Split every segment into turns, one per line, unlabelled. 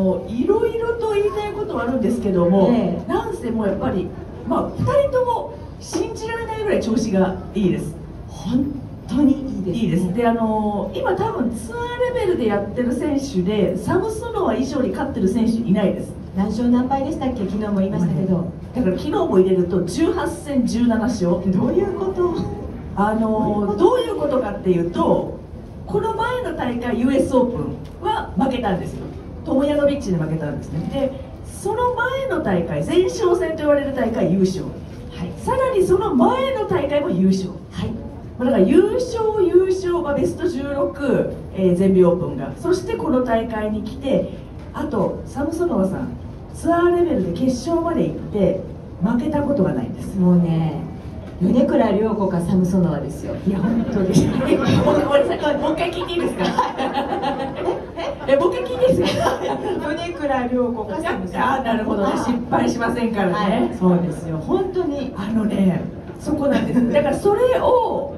いろいろと言いたいことはあるんですけども、なんせもうやっぱり、2人とも信じられないぐらい調子がいいです。
本当にいいです、ね、
いいです。で今多分ツアーレベルでやってる選手でサムソノワ以上に勝ってる選手いないです。
何勝何敗でしたっけ、昨日も言いましたけど、
だから昨日も入れると18戦17勝。
どういうこと？
どういうことかっていうと、この前の大会 US オープンは負けたんですよ。トモヤノビッチに負けたんですね。でその前の大会、前哨戦と言われる大会優勝、はい、さらにその前の大会も優勝、はい、だから優勝、ベスト16、全米オープンが、そしてこの大会に来て、あとサムソノワさんツアーレベルで決勝まで行って負けたことがないんです。
もうね、米倉涼子かサムソノワですよ。
いや本当です。ごめんなさい、もう一回聞いていいですか？もう一回聞いていいですか？
米倉涼子かサムソノワ。
なるほどね、失敗しませんからね、はい、
そうですよ、本当に
そこなんです。だからそれを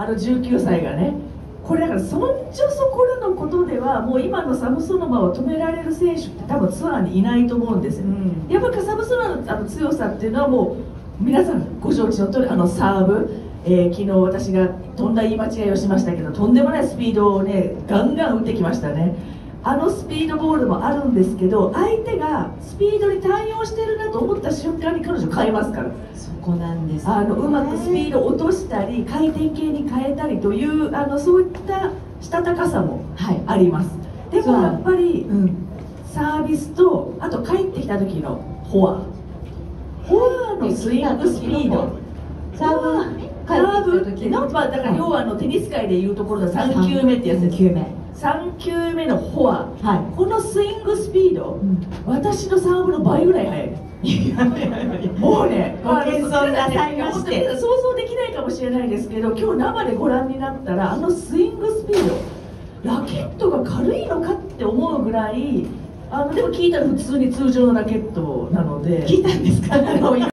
19歳がね、これだからそんじょそこらのことではもう今のサムソノワを止められる選手って多分ツアーにいないと思うんですよ、やっぱりサムソノワの強さっていうのはもう皆さんご承知の通り、サーブ、昨日私がとんだ言い間違いをしましたけど、とんでもないスピードをねガンガン打ってきましたね。スピードボールもあるんですけど、相手がスピードに対応してるなと思った瞬間に彼女変えますから。
そこなんです、ね、
うまくスピードを落としたり回転系に変えたりというそういったしたたかさもあります、でもやっぱり、サービスと、あと帰ってきた時のフォアのスイングスピード、
サーブ帰ってきた時の、
だから要はテニス界でいうところの3球目ってやつです。3球目のフォア、このスイングスピード、私のサーブの倍ぐらい速い。もうね、
ご謙遜なさいまして、
想像できないかもしれないですけど、今日生でご覧になったらスイングスピード、ラケットが軽いのかって思うぐらい、でも聞いたら普通に通常のラケットなので。
聞いたんですか？